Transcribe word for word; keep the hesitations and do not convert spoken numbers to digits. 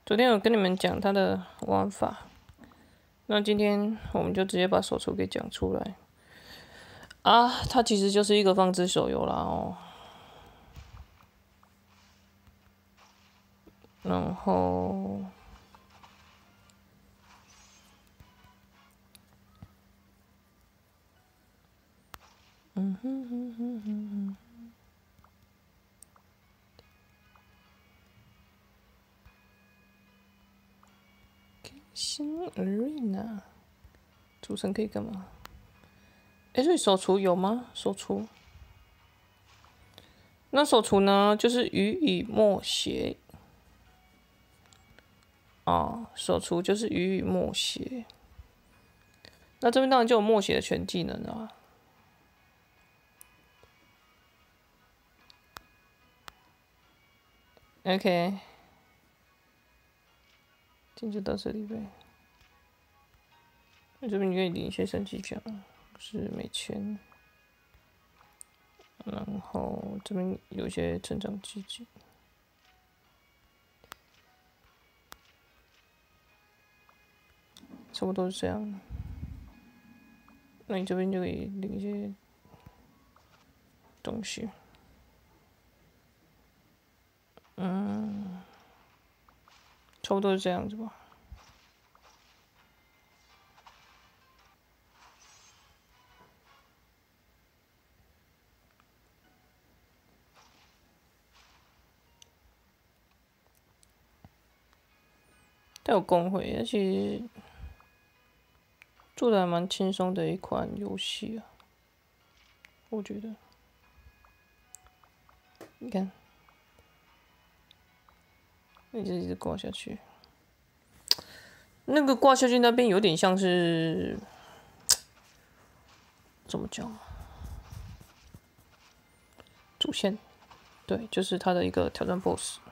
昨天有跟你们讲它的玩法，那今天我们就直接把手厨给讲出来啊！它其实就是一个放置手游啦哦，然后嗯哼哼哼哼哼。新 Arena 主神可以干嘛？哎、欸，所以手厨有吗？手厨？那手厨呢？就是鱼与墨血啊，手厨就是鱼与墨血。那这边当然就有墨血的全技能啊。OK， 今天就到这里呗。那这边你可以领一些升级奖，是没钱。然后这边有一些成长基金，差不多是这样。那你这边就可以领一些东西。嗯，差不多是这样子吧。它有工会，而且做的还蛮轻松的一款游戏啊，我觉得。你看，你这一直挂下去，那个挂下去那边有点像是怎么讲？主线，对，就是它的一个挑战 B O S S。